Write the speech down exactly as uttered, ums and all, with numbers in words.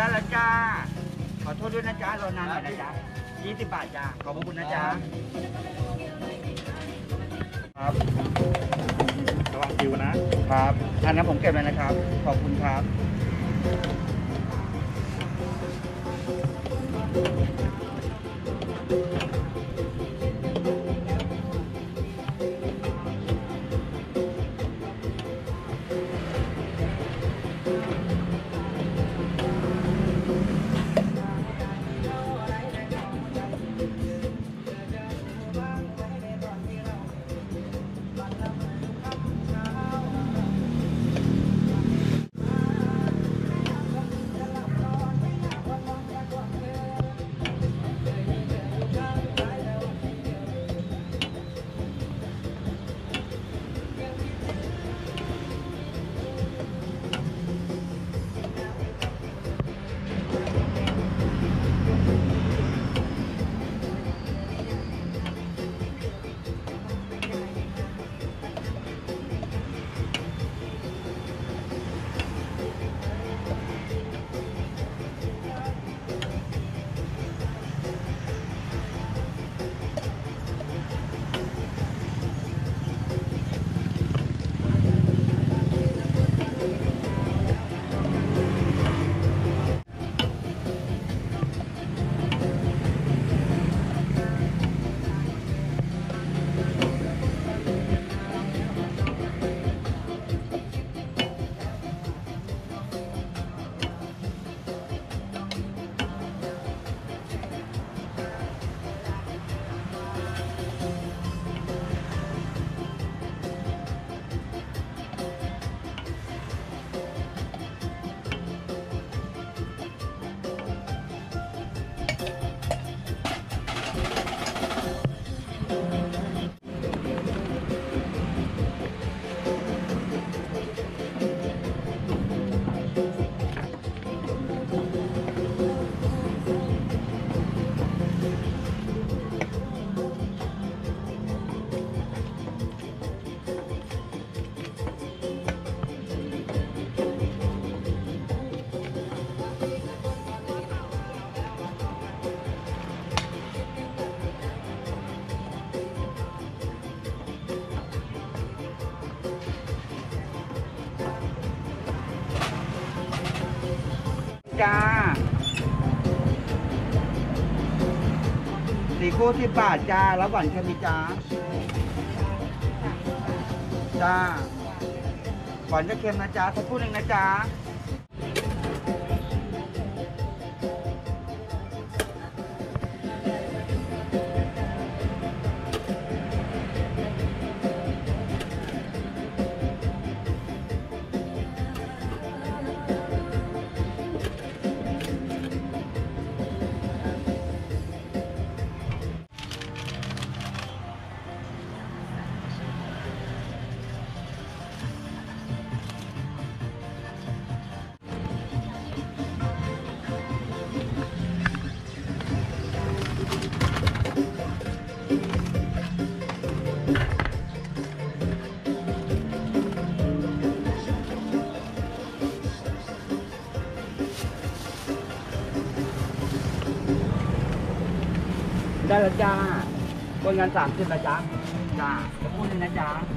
ได้แล้วจ้าขอโทษด้วยนะจ๊ะรอนานหน่อยนะจ๊ะยี่สิบบาทจ้าขอบคุณนะจ๊ะครับระวังคิวนะครับอันนั้นผมเก็บเลยนะครับขอบคุณครับจ้าสี่คู่สิบบาทจ้าแล้วหวานเค็มมีจ้าจ้าหวานจะเค็มนะจ้าสักคู่หนึ่งนะจ้าได้แล้วจ้าบนงานสามสิบนะจ๊ะจ้าจะพูดเลยนะจ๊ะ